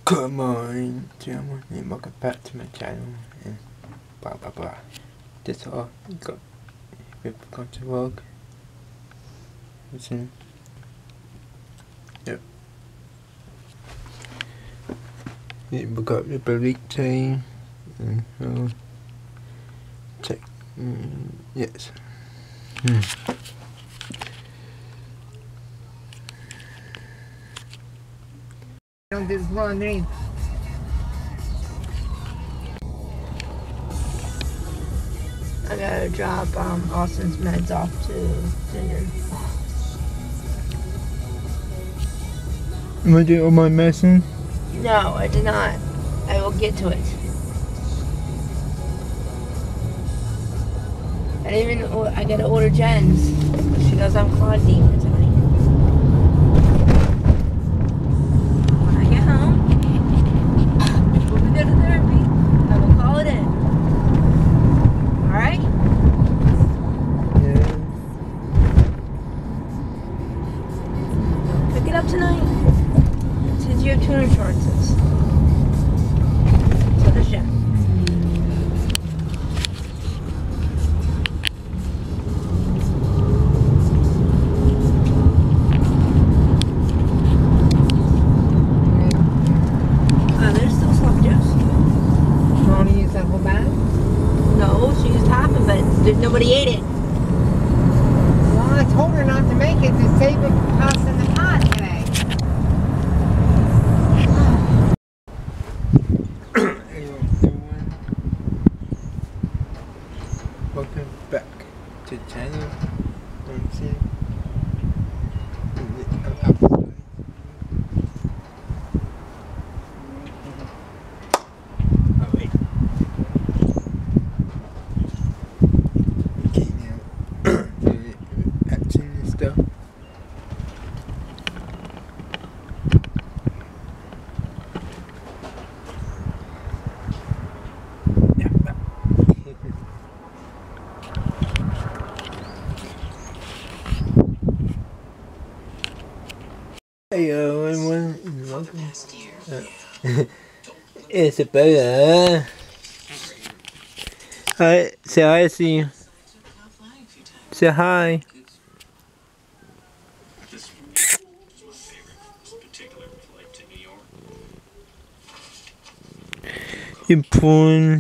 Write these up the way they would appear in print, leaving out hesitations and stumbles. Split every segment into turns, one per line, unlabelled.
Come on, gentlemen, and welcome back to my channel, and blah blah blah. That's all. Got we've got to work. Listen. Yep. Yeah, we got the bleak team. Check. Yes.
Don't do laundry. I gotta drop Austin's meds off to Ginger.
Am I doing all my medicine?
No, I did not. I will get to it. I didn't even. I gotta order Jen's. She goes on Claudine tonight. When I get home, we'll go to therapy. I will call it in. All right?
Yeah.
Pick it up tonight. Since you have two insurances. So does Jen. There's still some juice.
You want to use that whole bag?
No, she used half of it. Nobody ate it.
Well, I told her not to make it to save it for tossing the pot today.
Hello everyone. Welcome back to the channel. Oh wait. Okay now. Action and stuff. Yeah. Hello everyone, and welcome. Isabella. Hi, say hi, see you. Say hi. Important.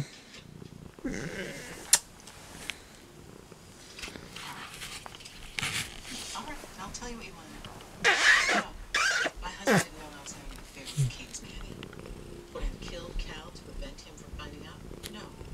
I'll tell you what you want to know. My husband didn't know I was having an affair with Kate's nanny. Would I have killed Cal to prevent him from finding out? No.